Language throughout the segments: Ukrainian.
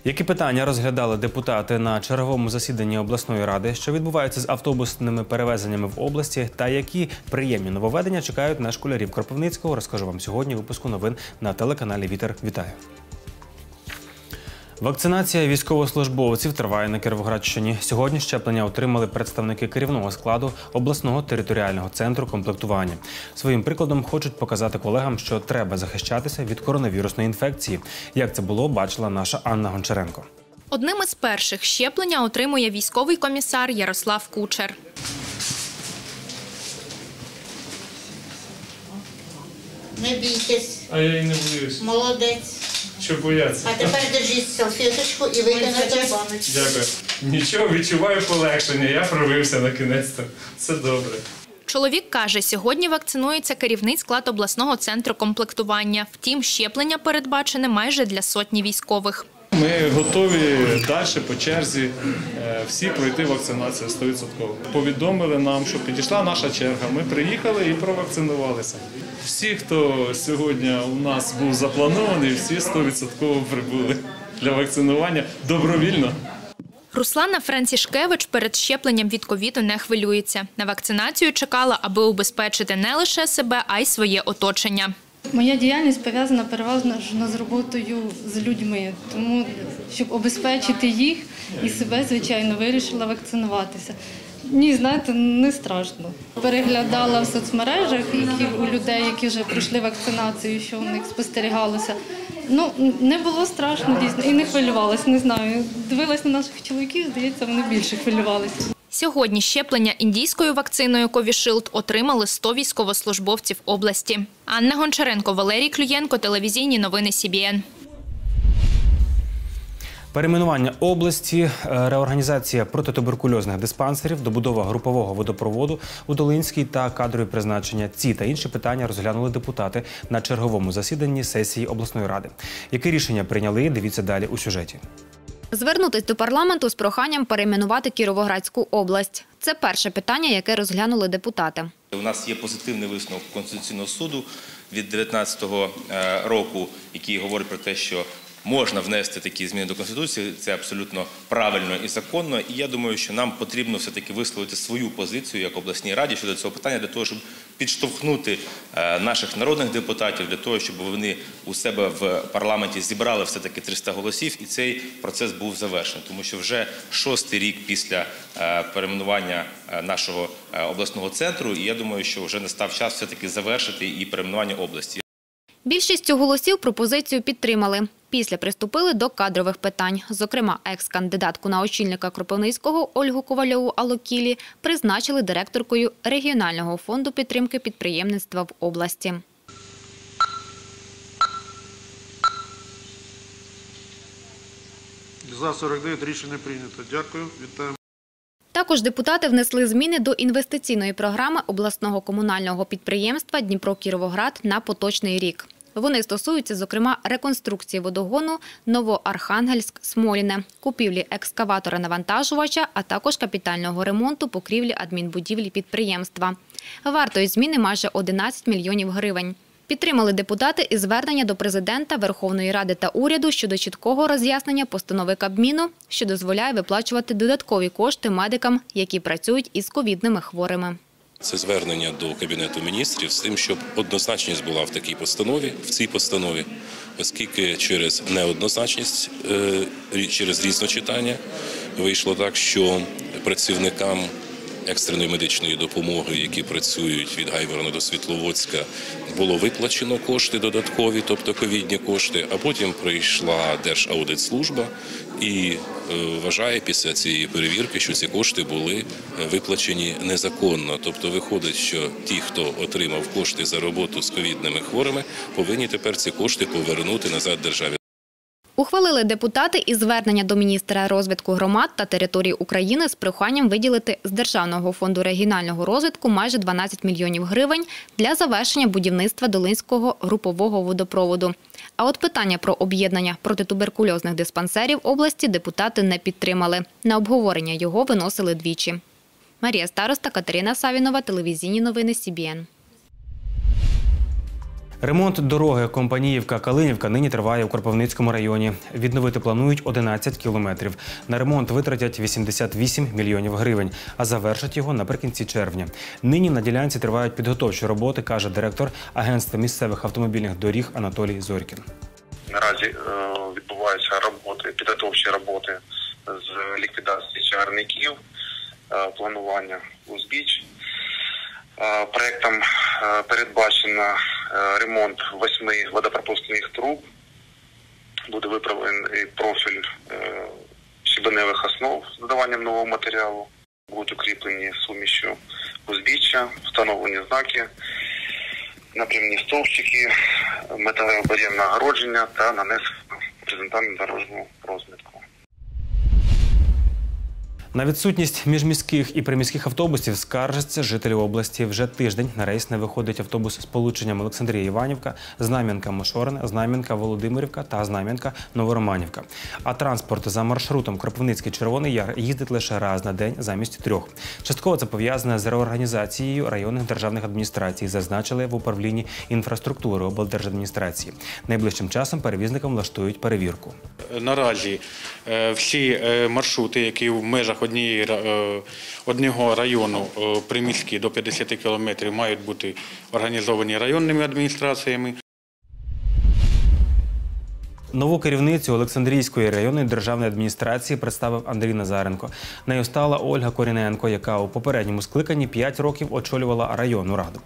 Які питання розглядали депутати на черговому засіданні обласної ради, що відбувається з автобусними перевезеннями в області, та які приємні нововведення чекають на школярів Кропивницького, розкажу вам сьогодні у випуску новин на телеканалі «Вітер». Вітаю! Вакцинація військовослужбовців триває на Кіровоградщині. Сьогодні щеплення отримали представники керівного складу обласного територіального центру комплектування. Своїм прикладом хочуть показати колегам, що треба захищатися від коронавірусної інфекції. Як це було, бачила наша Анна Гончаренко. Одним із перших щеплення отримує військовий комісар Ярослав Кучер. Не бійтесь. А я і не боюсь. Молодець. Що бояться? А тепер держіть салфеточку і викинете баночку. Дякую. Нічого, відчуваю полегшення. Я пробився накінець-то. Це добре. Чоловік каже, сьогодні вакцинується керівний склад обласного центру комплектування. Втім, щеплення передбачене майже для сотні військових. Ми готові далі по черзі всі пройти вакцинацію 100%. Повідомили нам, що підійшла наша черга. Ми приїхали і провакцинувалися. Всі, хто сьогодні у нас був запланований, всі 100% прибули для вакцинування добровільно. Руслана Францішкевич перед щепленням від ковіду не хвилюється. На вакцинацію чекала, аби убезпечити не лише себе, а й своє оточення. Моя діяльність пов'язана переважно з роботою з людьми, тому, щоб обезпечити їх і себе, звичайно, вирішила вакцинуватися. Ні, знаєте, не страшно. Переглядала в соцмережах у людей, які вже пройшли вакцинацію, що у них спостерігалося. Не було страшно, дійсно, і не хвилювалася, не знаю. Дивилась на наших чоловіків, здається, вони більше хвилювалися. Сьогодні щеплення індійською вакциною Covishield отримали 100 військовослужбовців області. Анна Гончаренко, Валерій Клюєнко, телевізійні новини СІБІН. Перейменування області, реорганізація протитуберкульозних диспансерів, добудова групового водопроводу у Долинській та кадрові призначення. Ці та інші питання розглянули депутати на черговому засіданні сесії обласної ради. Які рішення прийняли, дивіться далі у сюжеті. Звернутись до парламенту з проханням перейменувати Кіровоградську область. Це перше питання, яке розглянули депутати. У нас є позитивний висновок Конституційного суду від 2019 року, який говорить про те, що можна внести такі зміни до Конституції, це абсолютно правильно і законно. І я думаю, що нам потрібно все-таки висловити свою позицію як обласній раді щодо цього питання, для того, щоб підштовхнути наших народних депутатів, для того, щоб вони у себе в парламенті зібрали все-таки 300 голосів, і цей процес був завершений. Тому що вже 6-й рік після перейменування нашого обласного центру, і я думаю, що вже настав час все-таки завершити і перейменування області. Більшістю голосів пропозицію підтримали. Після приступили до кадрових питань. Зокрема, екс-кандидатку на очільника Кропивницького Ольгу Ковальову Алокілі призначили директоркою регіонального фонду підтримки підприємництва в області. За 49 рішення прийнято. Дякую. Вітаю. Також депутати внесли зміни до інвестиційної програми обласного комунального підприємства «Дніпро-Кіровоград» на поточний рік. Вони стосуються, зокрема, реконструкції водогону Новоархангельськ-Смоліне, купівлі екскаватора-навантажувача, а також капітального ремонту покрівлі адмінбудівлі підприємства. Вартою зміни майже 11 мільйонів гривень. Підтримали депутати і звернення до президента, Верховної Ради та уряду щодо чіткого роз'яснення постанови Кабміну, що дозволяє виплачувати додаткові кошти медикам, які працюють із ковідними хворими. Це звернення до Кабінету міністрів з тим, щоб однозначність була в цій постанові, оскільки через неоднозначність, через різночитання вийшло так, що працівникам екстреної медичної допомоги, які працюють від Гайворона до Світловодська, було виплачено кошти додаткові, тобто ковідні кошти, а потім прийшла Держаудитслужба і вважає після цієї перевірки, що ці кошти були виплачені незаконно. Тобто виходить, що ті, хто отримав кошти за роботу з ковідними хворими, повинні тепер ці кошти повернути назад державі. Ухвалили депутати і звернення до міністра розвитку громад та територій України з проханням виділити з Державного фонду регіонального розвитку майже 12 мільйонів гривень для завершення будівництва Долинського групового водопроводу. А от питання про об'єднання протитуберкульозних диспансерів області депутати не підтримали. На обговорення його виносили двічі. Марія Староста, Катерина Савінова, телевізійні новини СІБІН. Ремонт дороги Компаніївка-Калинівка нині триває у Кропивницькому районі. Відновити планують 11 кілометрів. На ремонт витратять 88 мільйонів гривень, а завершать його наприкінці червня. Нині на ділянці тривають підготовчі роботи, каже директор Агентства місцевих автомобільних доріг Анатолій Зорькін. Наразі відбуваються підготовчі роботи з ліквідації чагарників, планування узбіч. Проектом передбачено ремонт 8 водопропускних труб, буде виправлений профіль щебеневих основ з додаванням нового матеріалу, будуть укріплені сумішю узбіччя, встановлені знаки, напрямні стовпчики, металеве бар'єрне огородження та нанесено горизонтальну дорожню розмітку. На відсутність міжміських і приміських автобусів скаржаться жителі області. Вже тиждень на рейс не виходить автобус з сполученням Олександрія-Іванівка, Знам'янка-Мошорене, Знам'янка-Володимирівка та Знам'янка-Новороманівка. А транспорт за маршрутом Кропивницький-Червоний Яр їздить лише раз на день замість 3. Частково це пов'язане з реорганізацією районних державних адміністрацій, зазначили в управлінні інфраструктури облдержадміністрації. Найближчим часом перевізникам влаштують перевірку. Наразі всі маршрути, які в межах одного району приміські до 50 кілометрів, мають бути організовані районними адміністраціями. Нову керівницю Олександрійської районної державної адміністрації представив Андрій Назаренко. Нею стала Ольга Коріненко, яка у попередньому скликанні 5 років очолювала районну раду.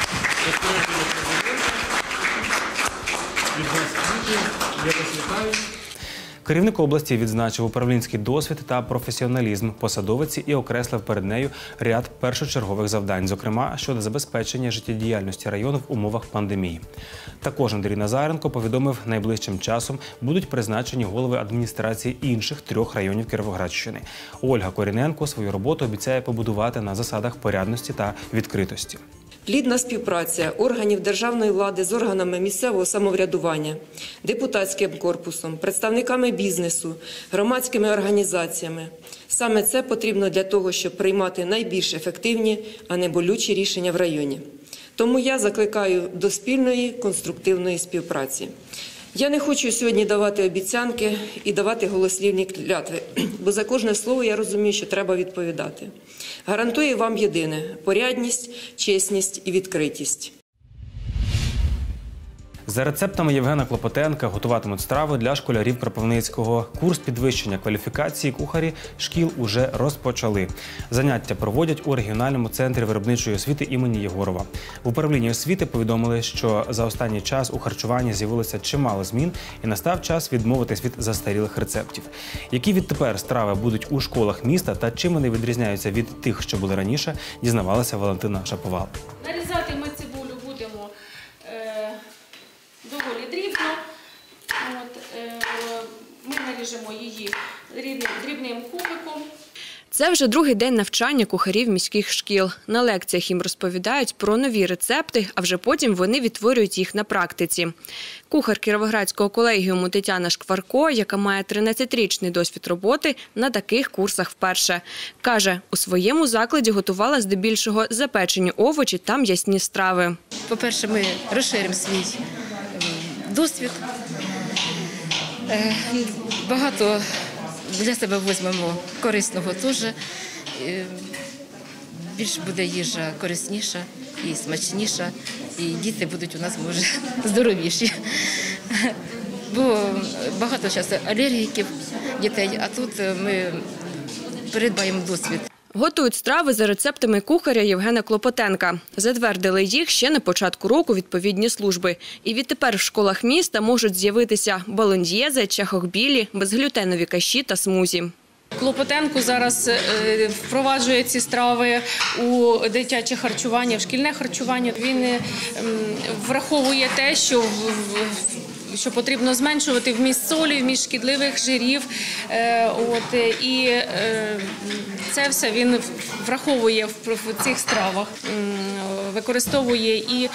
Керівник області відзначив управлінський досвід та професіоналізм посадовиці і окреслив перед нею ряд першочергових завдань, зокрема щодо забезпечення життєдіяльності району в умовах пандемії. Також Андрій Назаренко повідомив, найближчим часом будуть призначені голови адміністрації інших 3 районів Кіровоградщини. Ольга Коріненко свою роботу обіцяє побудувати на засадах порядності та відкритості. Плідна співпраця органів державної влади з органами місцевого самоврядування, депутатським корпусом, представниками бізнесу, громадськими організаціями. Саме це потрібно для того, щоб приймати найбільш ефективні, а не болючі рішення в районі. Тому я закликаю до спільної конструктивної співпраці. Я не хочу сьогодні давати обіцянки і давати голослівні клятви, бо за кожне слово я розумію, що треба відповідати. Гарантую вам єдине – порядність, чесність і відкритість. За рецептами Євгена Клопотенка готуватимуть страви для школярів Кропивницького. Курс підвищення кваліфікації кухарі шкіл уже розпочали. Заняття проводять у регіональному центрі виробничої освіти імені Єгорова. В управлінні освіти повідомили, що за останній час у харчуванні з'явилося чимало змін і настав час відмовитись від застарілих рецептів. Які відтепер страви будуть у школах міста та чим вони відрізняються від тих, що були раніше, дізнавалася Валентина Шаповал. Нарізати ми цибулю будемо доволі дрібно. Ми наріжемо її дрібним кубиком. Це вже другий день навчання кухарів міських шкіл. На лекціях їм розповідають про нові рецепти, а вже потім вони відтворюють їх на практиці. Кухар Кіровоградського колегіуму Тетяна Шкварко, яка має 13-річний досвід роботи, на таких курсах вперше. Каже, у своєму закладі готувала здебільшого запечені овочі та м'ясні страви. По-перше, ми розширимо свій досвід. Багато для себе візьмемо корисного теж. Більш буде їжа корисніша і смачніша, і діти будуть у нас, може, здоровіші. Бо багато часу алергіків дітей, а тут ми передбаємо досвід. Готують страви за рецептами кухаря Євгена Клопотенка. Затвердили їх ще на початку року відповідні служби. І відтепер в школах міста можуть з'явитися болоньєзе, чахохбілі, безглютенові каші та смузі. Клопотенко зараз впроваджує ці страви у дитяче харчування, в шкільне харчування. Він враховує те, що потрібно зменшувати вміст солі, вміст шкідливих жирів. І це все він враховує в цих стравах. Використовує і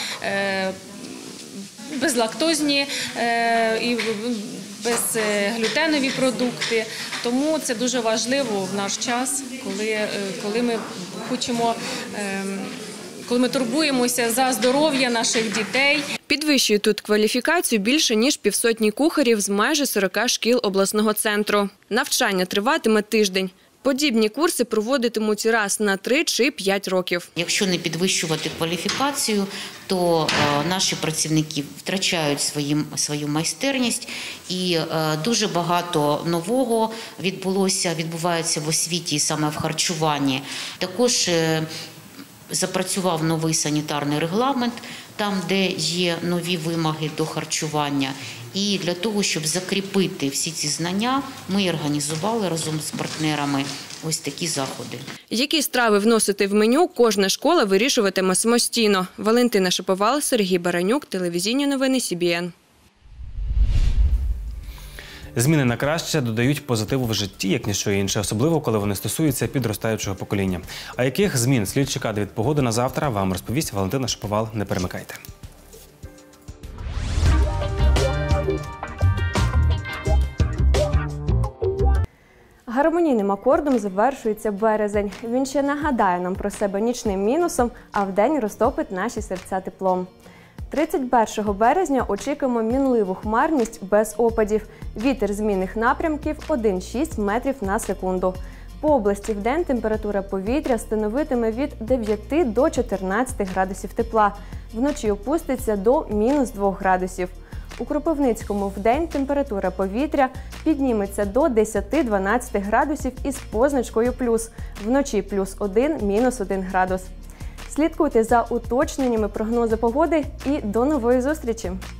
безлактозні, і безглютенові продукти. Тому це дуже важливо в наш час, коли ми хочемо коли ми турбуємося за здоров'я наших дітей. Підвищують тут кваліфікацію більше ніж півсотні кухарів з майже 40 шкіл обласного центру. Навчання триватиме тиждень. Подібні курси проводитимуть раз на 3 чи 5 років. Якщо не підвищувати кваліфікацію, то наші працівники втрачають свою майстерність, і дуже багато нового відбувається в освіті, саме в харчуванні. Також запрацював новий санітарний регламент, там, де є нові вимоги до харчування. І для того, щоб закріпити всі ці знання, ми організували разом з партнерами ось такі заходи. Які страви вносити в меню, кожна школа вирішуватиме самостійно. Валентина Шаповал, Сергій Баранюк, телевізійні новини СІБІН. Зміни на краще додають позитиву в житті, як ніщо інше, особливо, коли вони стосуються підростаючого покоління. А яких змін слід чекати від погоди на завтра, вам розповість Валентина Шаповал. Не перемикайте. Гармонійним акордом завершується березень. Він ще нагадає нам про себе нічним мінусом, а вдень розтопить наші серця теплом. 31 березня очікуємо мінливу хмарність без опадів. Вітер змінних напрямків 1,6 метрів на секунду. По області вдень температура повітря становитиме від 9 до 14 градусів тепла. Вночі опуститься до мінус 2 градусів. У Кропивницькому вдень температура повітря підніметься до 10-12 градусів із позначкою плюс. Вночі плюс 1, мінус 1 градус. Слідкуйте за уточненнями прогнозу погоди і до нової зустрічі!